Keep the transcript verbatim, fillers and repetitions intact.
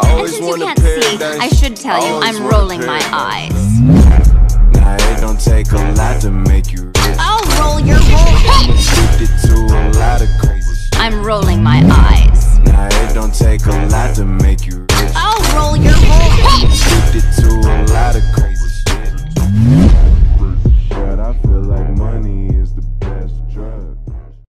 And since you can't see, I should tell you I'm rolling my eyes. Nah, it don't take a lot to make you rich. I'll roll your roll. Addicted to a lot of crazy shit. I'm rolling my eyes. Nah, it don't take a lot to make you rich. I'll roll your